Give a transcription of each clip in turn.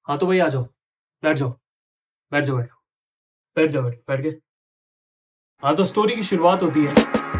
हाँ तो भाई आ जाओ, बैठ जाओ, बैठ जाओ, बैठ बैठ जाओ, बैठ के। हाँ तो स्टोरी की शुरुआत होती है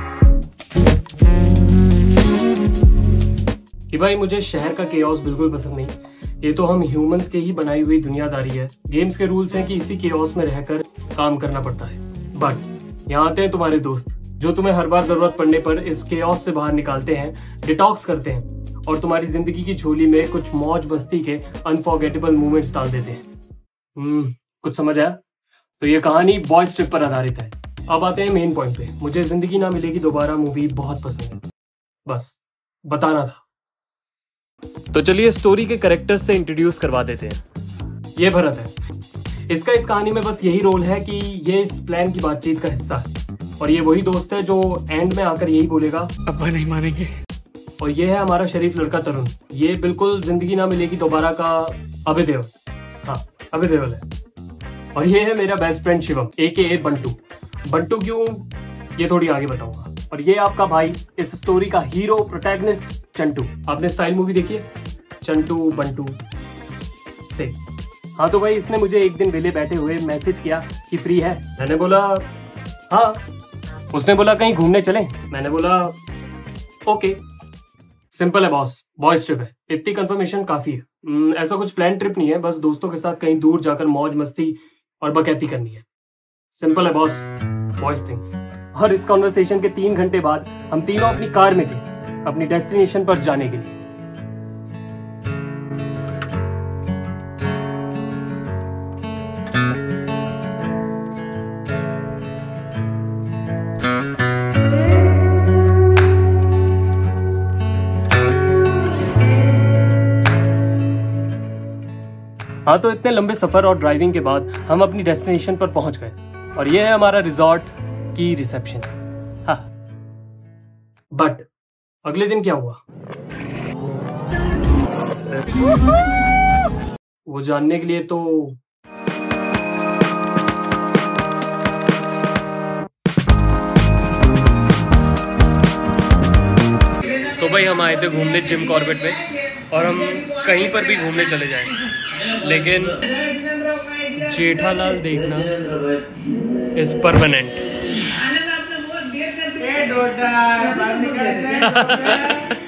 कि भाई मुझे शहर का केओस बिल्कुल पसंद नहीं। ये तो हम ह्यूमंस के ही बनाई हुई दुनियादारी है। गेम्स के रूल्स हैं कि इसी केओस में रहकर काम करना पड़ता है। बट यहाँ आते हैं तुम्हारे दोस्त, जो तुम्हें हर बार जरूरत पड़ने पर इस केओस से बाहर निकालते हैं, डिटॉक्स करते हैं और तुम्हारी जिंदगी की झोली में कुछ मौज मस्ती के अनफॉरगेटेबल मोमेंट्स डाल देते हैं। कुछ समझ आया? तो ये कहानी बॉयज ट्रिप पर आधारित है। अब आते हैं मेन पॉइंट पे। मुझे जिंदगी ना मिलेगी दोबारा मूवी बहुत पसंद है, बस बताना था। तो चलिए स्टोरी के कैरेक्टर्स से इंट्रोड्यूस करवा देते हैं। ये भरत है। इसका इस कहानी में बस यही रोल है कि ये इस प्लान की बातचीत का हिस्सा है और ये वही दोस्त है जो एंड में आकर यही बोलेगा, अब्बा नहीं मानेंगे। और ये है हमारा शरीफ लड़का तरुण। ये बिल्कुल जिंदगी ना मिलेगी दोबारा का अभय देओल। हाँ, अभय देओल है। और ये है मेरा best friend Shivam AKA Bantu. Bantu क्यों, ये थोड़ी आगे बताऊंगा। और ये आपका भाई, इस स्टोरी का हीरो प्रोटैगनिस्ट चंटू। आपने स्टाइल मूवी देखी है? चंटू बंटू से। हाँ तो भाई इसने मुझे एक दिन वेले बैठे हुए मैसेज किया कि फ्री है। मैंने बोला हाँ। उसने बोला कहीं घूमने चलें? मैंने बोला ओके। सिंपल है बॉस, बॉयज ट्रिप है, इतनी कंफर्मेशन काफी है। ऐसा कुछ प्लान ट्रिप नहीं है, बस दोस्तों के साथ कहीं दूर जाकर मौज मस्ती और बकैती करनी है। सिंपल है बॉस, बॉयज थिंग्स। और इस कॉन्वर्सेशन के 3 घंटे बाद हम तीनों अपनी कार में थे, अपनी डेस्टिनेशन पर जाने के लिए। हाँ तो इतने लंबे सफर और ड्राइविंग के बाद हम अपनी डेस्टिनेशन पर पहुंच गए और ये है हमारा रिजॉर्ट की रिसेप्शन। हाँ, बट अगले दिन क्या हुआ वो जानने के लिए तो भाई हम आए थे घूमने जिम कॉर्बेट में और हम कहीं पर भी घूमने चले जाएंगे, लेकिन जेठालाल देखना इज परमानेंट।